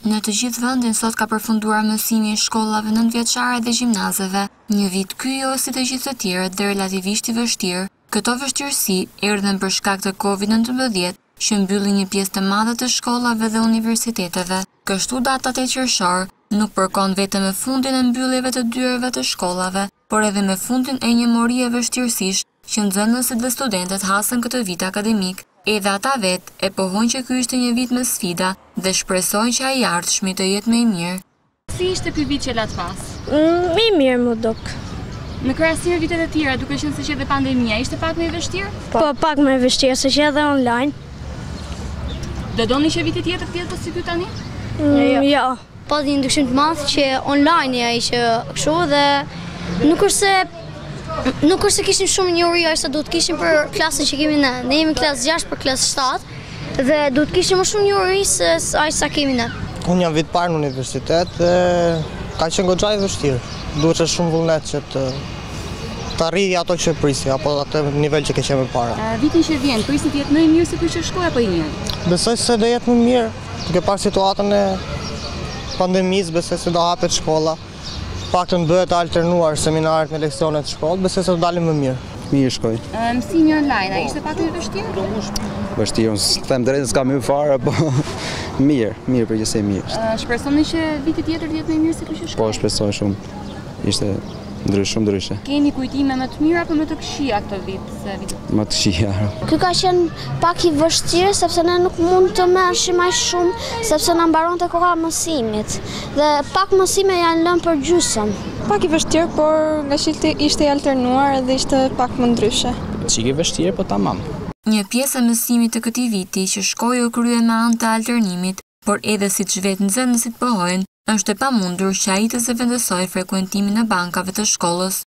Në të gjithë vendin sot ka përfunduar mësimi i shkollave nëntëvjeçare dhe gjimnazeve. Një vit ky jo si të gjithë të tjerët dhe relativisht i vështirë. Këto vështirësi erdhen për shkak të Covid-19 që mbylli një pjesë të madhe të shkollave dhe universiteteve. Kështu data 8 qershor nuk përkon vetëm me fundin e mbylljeve të dyerve të shkollave, por edhe me fundin e një morie vështirësish që nxënësit dhe studentët hasën këtë vit akademik. Edhe ata vetë e pohojnë që ky ishte një vit me sfida dhe shpresojnë që ai i ardhshmi të jetë më i mirë. Si ishte ky vit që lat pas? I mirë më duk. Në krahasim me vitet e tjera, duke qenë se që edhe pandemia, ishte pak më e vështirë? Po, pak më e vështirë, se që edhe online. Do doni që vitet tjetër të jetë si ky tani? Jo. Pati një ndryshim të madh që online ai që kështu dhe nuk është se kishim shumë njohuri sa duhet kishim për klasën që kemi ne. Ne jemi klasë 6 për klasë 7 dhe duhet kishim më shumë njohuri se aq sa kemi ne. Unë jam vit parë në universitet dhe ka qenë goxha e vështirë. Duhet shumë vullnet që të arrij ato që prisi, apo atë nivel që ke qenë më para. Vitin që vjen, prisi të jetë më i mirë se ky që shkoi apo i mirë? Besoj se do jetë më mirë, duke parë situatën e pandemisë, besoj se do hapet shkolla. Paktën bëhet alternuar seminarët me leksionet shkollë, besoj se do dalim më mirë. Mirë shkoj. Mësimi online, a ishte pak më vështirë? Vështirë, unë them drejtën s'kam hyrë fare, po mirë përgjithësi mirë. Shpresoni që viti tjetër të jetë më mirë se ky që shkoi? Po, shpresoj shumë. Ishte shumë ndryshe. Keni kujtime më të mira apo më të këqija këtë vit se vitet? Më të këqija. Ky ka qenë pak i vështirë sepse ne nuk mund të merreshim aq shumë sepse na mbaronte koha mësimit dhe pak mësime janë lënë për gjysmë. Pak i vështirë, por nga që ishte i alternuar dhe ishte pak më ndryshe. Çike vështirë, po tamam. Një pjesë e mësimit të këtij viti që shkoi u krye me anë të alternimit, por edhe siç vetë nxënësit pohojnë, është e pamundur që ai të zëvendësojë frekuentimin e bankave të shkollës.